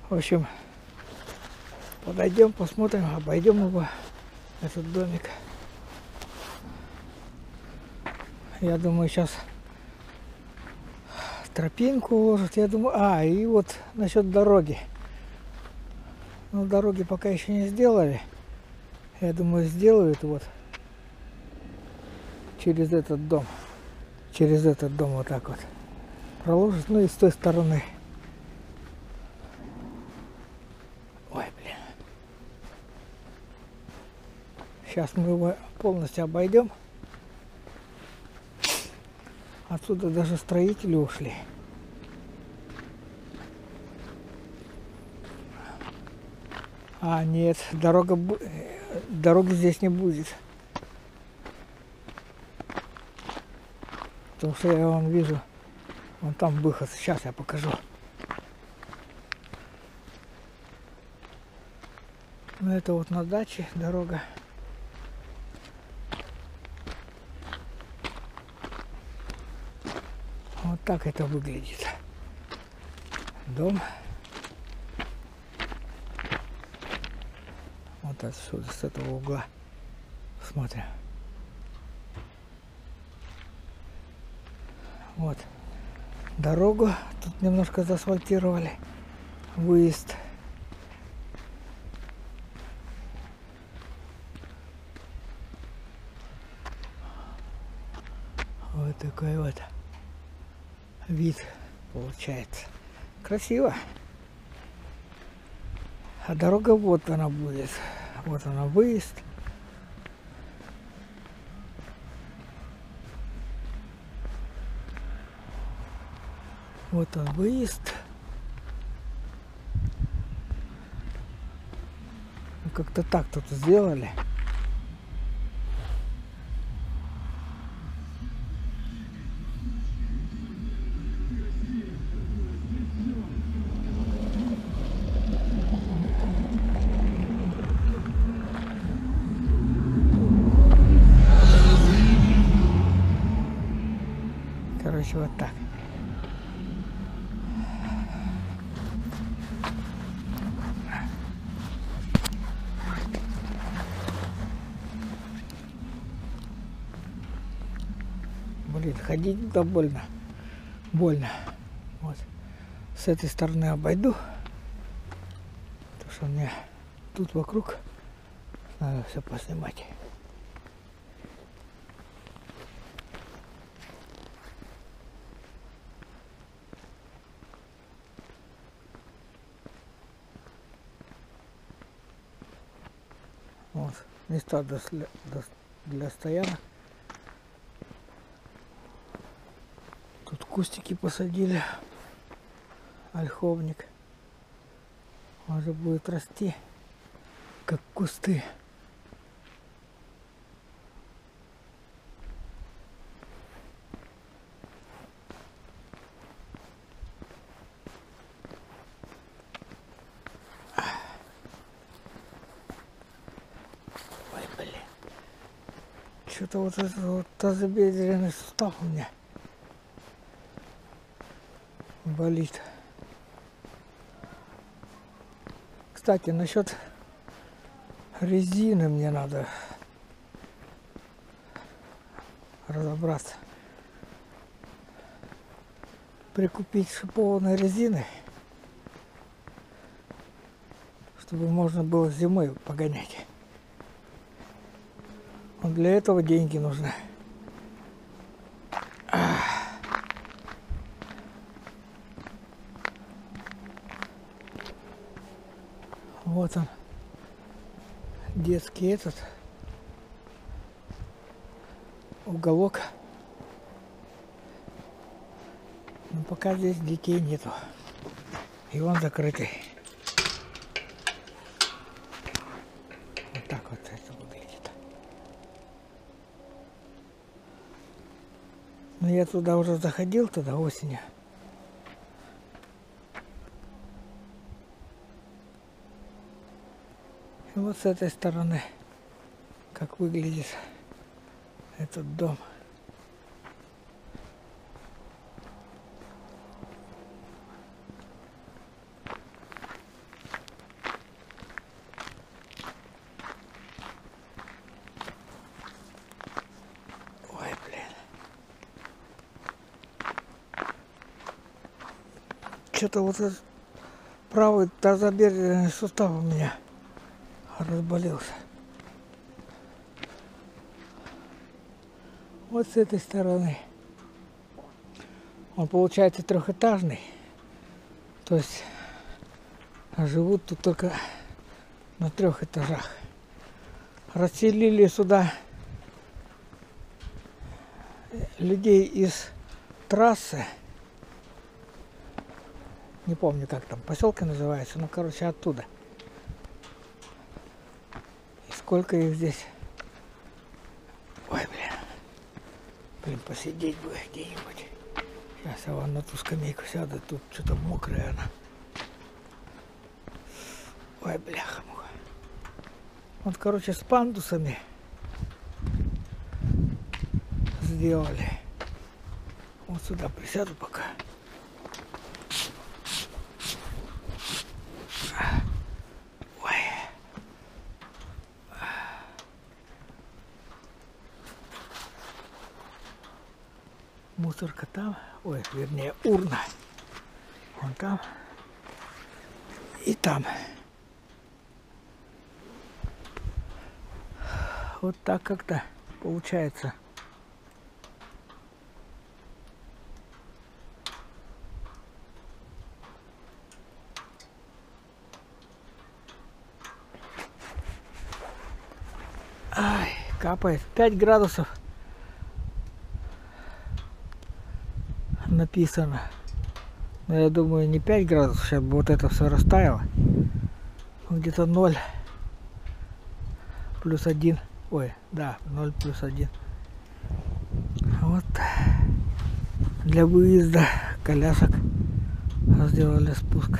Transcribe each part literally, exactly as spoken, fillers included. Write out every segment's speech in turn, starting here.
В общем, подойдем, посмотрим, обойдем его, этот домик. Я думаю, сейчас тропинку уложат. Я думаю, а, и вот насчет дороги. Ну, дороги пока еще не сделали. Я думаю, сделают вот через этот дом. Через этот дом вот так вот проложат. Ну и с той стороны. Ой, блин. Сейчас мы его полностью обойдем. Отсюда даже строители ушли. А, нет, дорога, дороги здесь не будет. Потому что я вон вижу, вон там выход. Сейчас я покажу. Ну это вот на даче дорога. Вот так это выглядит. Дом. Вот отсюда, с этого угла. Смотрим. Вот. Дорогу тут немножко заасфальтировали. Выезд. Вот такой вот вид получается. Красиво. А дорога вот она будет. Вот она, выезд. Вот он, выезд. Ну, как-то так тут сделали. Короче, вот так. Блин, ходить туда больно. Больно. Вот. С этой стороны обойду. Потому что мне тут вокруг надо все поснимать. Вот. Места для, для стоянок. Тут кустики посадили. Ольховник. Он же будет расти, как кусты. Ой, блин. Что-то вот этот вот тазобедренный сустав у меня болит. Кстати, насчет резины мне надо разобраться. Прикупить шипованной резины, чтобы можно было зимой погонять. Вот для этого деньги нужны. Вот он, детский этот уголок. Но пока здесь детей нету. И он закрытый. Вот так вот это выглядит. Но я туда уже заходил, туда осенью. И вот с этой стороны, как выглядит этот дом. что-то вот этот правый тазобедренный сустав у меня разболелся. Вот с этой стороны. Он получается трехэтажный. То есть живут тут только на трех этажах. Расселили сюда людей из трассы. Не помню, как там поселка называется, ну, короче, оттуда. И сколько их здесь? Ой, блин. Блин, посидеть бы где-нибудь. Сейчас я вон на ту скамейку сяду, тут что-то мокрая она. Ой, бляха-муха. Вот, короче, с пандусами сделали. Вот сюда присяду пока. Ой. Мусорка там, ой, вернее, урна. Вон там и там. Вот так как-то получается. Ай, капает. пять градусов написано. Но я думаю, не пять градусов, сейчас бы вот это все растаяло. Где-то ноль плюс один. Ой, да, ноль плюс один. Вот для выезда колясок сделали спуск.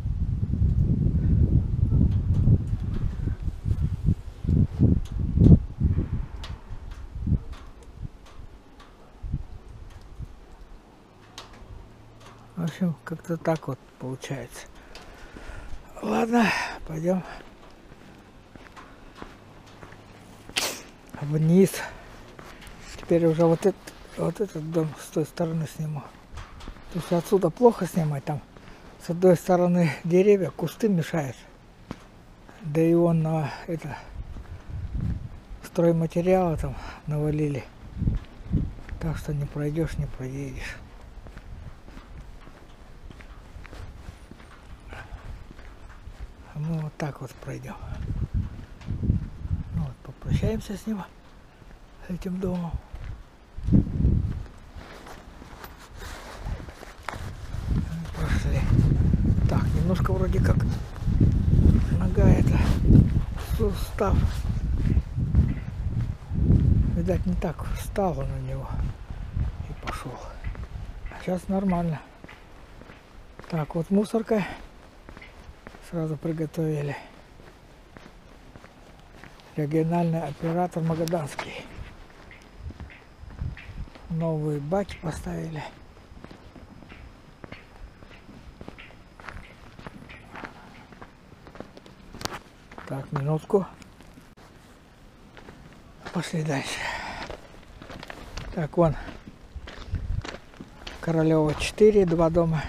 В общем, как-то так вот получается. Ладно, пойдем вниз. Теперь уже вот этот, вот этот дом с той стороны сниму. То есть отсюда плохо снимать, там с одной стороны деревья, кусты мешают. Да и он на это стройматериалы там навалили. Так что не пройдешь, не проедешь. А мы вот так вот пройдем. Ну вот, попрощаемся с ним, с этим домом. Пошли. Так, немножко вроде как нога это, сустав. Видать, не так встала на него и пошел. А сейчас нормально. Так, вот мусорка. Сразу приготовили. Региональный оператор Магаданский. Новые баки поставили. Так, минутку. Пошли дальше. Так, вон Королева четыре, два дома.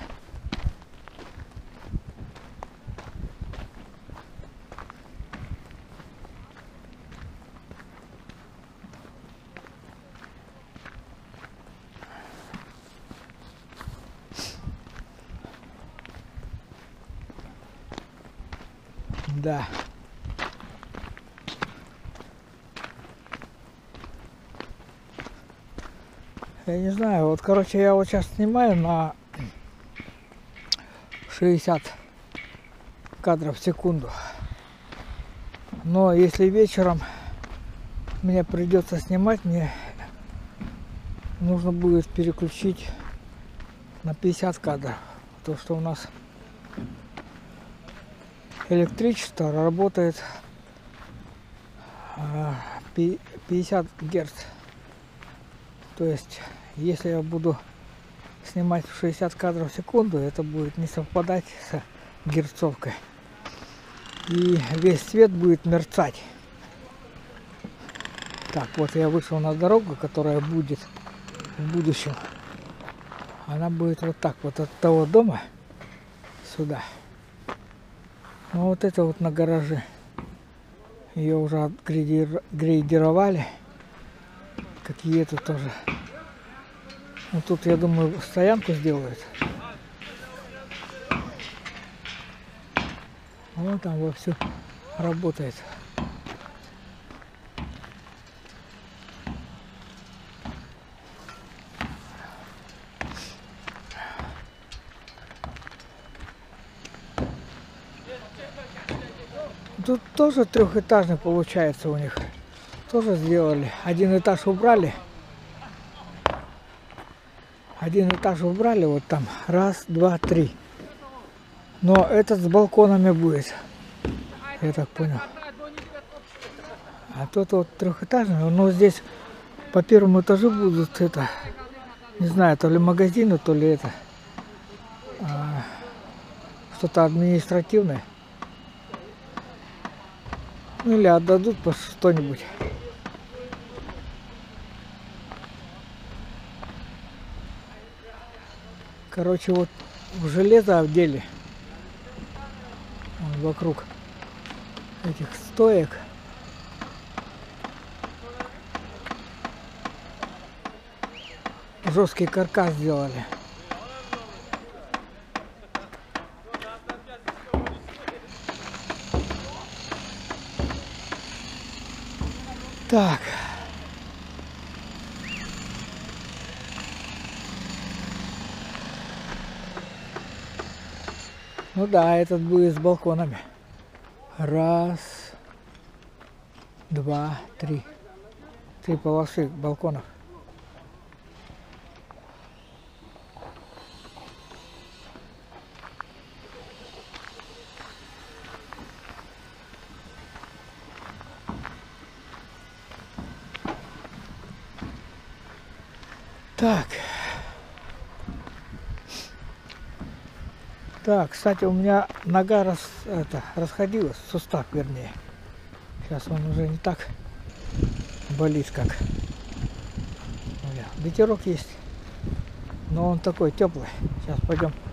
Да. Я не знаю, вот, короче, я вот сейчас снимаю на шестьдесят кадров в секунду. Но если вечером мне придется снимать, мне нужно будет переключить на пятьдесят кадров. То, что у нас электричество работает пятьдесят герц. То есть, если я буду снимать в шестьдесят кадров в секунду, это будет не совпадать с герцовкой. И весь свет будет мерцать. Так, вот я вышел на дорогу, которая будет в будущем. Она будет вот так вот от того дома сюда. Ну вот это вот на гараже. Ее уже отгрейдировали. Как и эту тоже. Ну тут, я думаю, стоянку сделают. Вот там вовсю работает. Тут тоже трехэтажный получается у них. Тоже сделали. Один этаж убрали. Один этаж убрали вот там. Раз, два, три. Но этот с балконами будет. Я так понял. А тот вот трехэтажный. Но здесь по первому этажу будут это. Не знаю, то ли магазины, то ли это. А, что-то административное. Ну или отдадут по что-нибудь. Короче, вот в железо одели. Вокруг этих стоек. Жесткий каркас сделали. Так. Ну да, этот будет с балконами. Раз, два, три. Три полосы балконов. Так. Так, кстати, у меня нога рас, это, расходилась, сустав вернее. Сейчас он уже не так болит, как. Ветерок есть, но он такой теплый. Сейчас пойдем